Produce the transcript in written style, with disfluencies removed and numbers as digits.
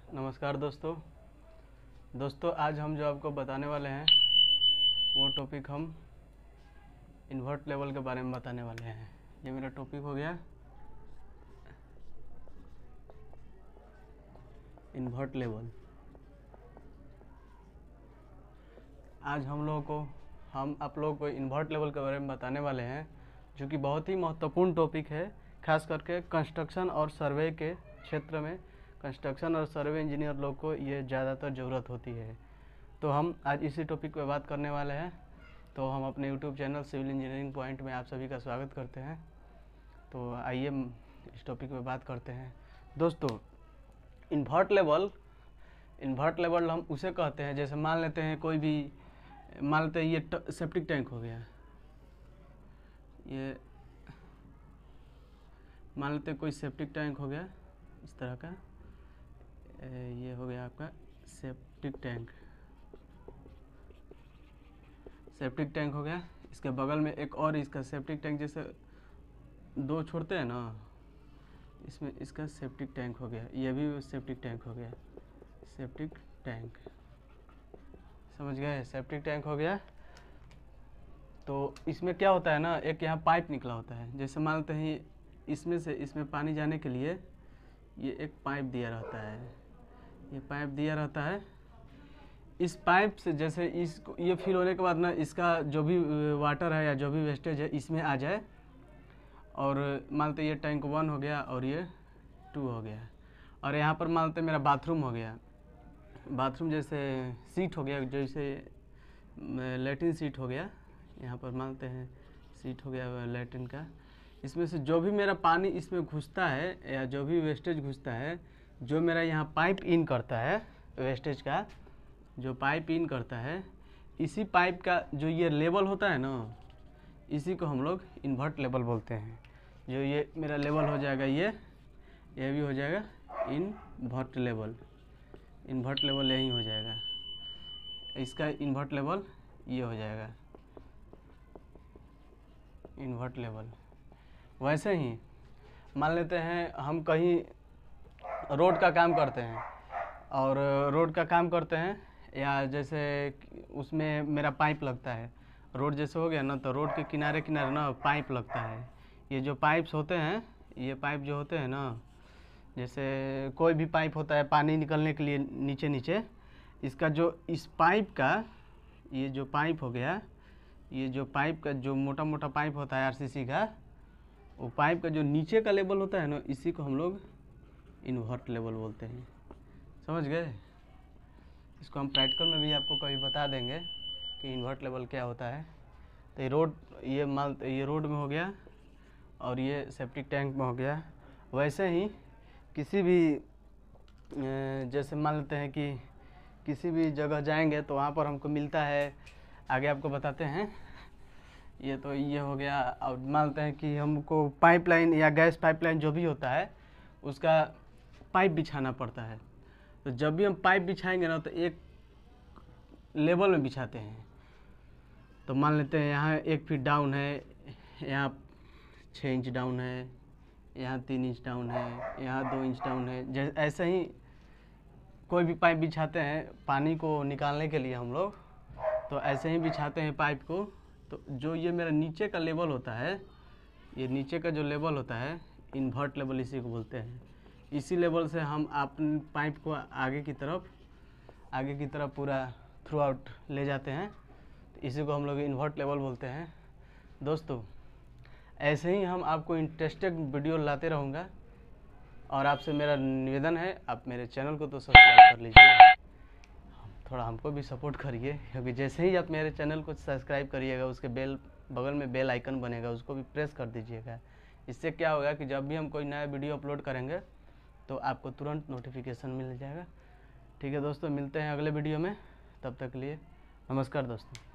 नमस्कार दोस्तों आज हम जो आपको बताने वाले हैं वो टॉपिक हम इन्वर्ट लेवल के बारे में बताने वाले हैं। ये मेरा टॉपिक हो गया इन्वर्ट लेवल। आज हम आप लोगों को इन्वर्ट लेवल के बारे में बताने वाले हैं, जो कि बहुत ही महत्वपूर्ण टॉपिक है, खास करके कंस्ट्रक्शन और सर्वे के क्षेत्र में। कंस्ट्रक्शन और सर्वे इंजीनियर लोग को ये ज़्यादातर ज़रूरत होती है। तो हम आज इसी टॉपिक पे बात करने वाले हैं। तो हम अपने YouTube channel civil engineering point में आप सभी का स्वागत करते हैं। तो आइए इस टॉपिक पे बात करते हैं। दोस्तों, इन्वर्ट लेवल हम उसे कहते हैं, जैसे मान लेते हैं ये सेप्टिक टैंक हो गया। ये मान लेते हैं कोई सेप्टिक टैंक हो गया इस तरह का। ये हो गया आपका सेप्टिक टैंक हो गया। इसके बगल में एक और इसका सेप्टिक टैंक, जैसे दो छोड़ते हैं ना, इसमें इसका सेप्टिक टैंक हो गया। ये भी सेप्टिक टैंक हो गया। सेप्टिक टैंक समझ गए, सेप्टिक टैंक हो गया। तो इसमें क्या होता है ना, एक यहाँ पाइप निकला होता है। जैसे मान लेते हैं इसमें से इसमें पानी जाने के लिए ये एक पाइप दिया रहता है। ये पाइप दिया रहता है। इस पाइप से जैसे इसको ये फिल होने के बाद ना, इसका जो भी वाटर है या जो भी वेस्टेज है इसमें आ जाए। और मानते ये टैंक 1 हो गया और ये 2 हो गया। और यहाँ पर मानते मेरा बाथरूम हो गया। बाथरूम जैसे सीट हो गया, जैसे लैट्रिन सीट हो गया। यहाँ पर मानते हैं सीट हो गया लैट्रिन का। इसमें से जो भी मेरा पानी इसमें घुसता है या जो भी वेस्टेज घुसता है, जो मेरा यहाँ पाइप इन करता है, वेस्टेज का जो पाइप इन करता है, इसी पाइप का जो ये लेवल होता है ना, इसी को हम लोग इन्वर्ट लेवल बोलते हैं। जो ये मेरा लेवल हो जाएगा, ये भी हो जाएगा इन्वर्ट लेवल यही हो जाएगा। इसका इन्वर्ट लेवल ये हो जाएगा इन्वर्ट लेवल। वैसे ही मान लेते हैं हम कहीं रोड का काम करते हैं, और रोड का काम करते हैं, या जैसे उसमें मेरा पाइप लगता है। रोड जैसे हो गया ना, तो रोड के किनारे ना पाइप लगता है। ये जो पाइप्स होते हैं, ये पाइप जो होते हैं ना, जैसे कोई भी पाइप होता है पानी निकलने के लिए नीचे, इसका जो इस पाइप का ये जो पाइप हो गया, ये जो पाइप का जो मोटा पाइप होता है आरसीसी का, वो पाइप का जो नीचे का लेवल होता है ना, इसी को हम लोग इन्वर्ट लेवल बोलते हैं। समझ गए। इसको हम प्रैक्टिकल में भी आपको कभी बता देंगे कि इन्वर्ट लेवल क्या होता है। तो ये रोड में हो गया और ये सेप्टिक टैंक में हो गया। वैसे ही किसी भी जैसे मान लेते हैं कि किसी भी जगह जाएंगे तो वहाँ पर हमको मिलता है, आगे आपको बताते हैं। ये हो गया। और मानते हैं कि हमको पाइपलाइन या गैस पाइपलाइन जो भी होता है, उसका पाइप बिछाना पड़ता है। तो जब भी हम पाइप बिछाएंगे ना, तो एक लेवल में बिछाते हैं। तो मान लेते हैं यहाँ 1 फीट डाउन है, यहाँ 6 इंच डाउन है, यहाँ 3 इंच डाउन है, यहाँ 2 इंच डाउन है। जैसे ऐसे ही कोई भी पाइप बिछाते हैं पानी को निकालने के लिए हम लोग, तो ऐसे ही बिछाते हैं पाइप को। तो जो ये मेरा नीचे का लेवल होता है, ये नीचे का जो लेवल होता है, इन्वर्ट लेवल इसी को बोलते हैं। इसी लेवल से हम अपने पाइप को आगे की तरफ पूरा थ्रू आउट ले जाते हैं। तो इसी को हम लोग इन्वर्ट लेवल बोलते हैं। दोस्तों, ऐसे ही हम आपको इंटरेस्टिंग वीडियो लाते रहूँगा, और आपसे मेरा निवेदन है, आप मेरे चैनल को तो सब्सक्राइब कर लीजिए। थोड़ा हमको भी सपोर्ट करिए, क्योंकि जैसे ही आप मेरे चैनल को सब्सक्राइब करिएगा, उसके बगल में बेल आइकन बनेगा, उसको भी प्रेस कर दीजिएगा। इससे क्या होगा कि जब भी हम कोई नया वीडियो अपलोड करेंगे तो आपको तुरंत नोटिफिकेशन मिल जाएगा। ठीक है दोस्तों, मिलते हैं अगले वीडियो में। तब तक के लिए नमस्कार दोस्तों।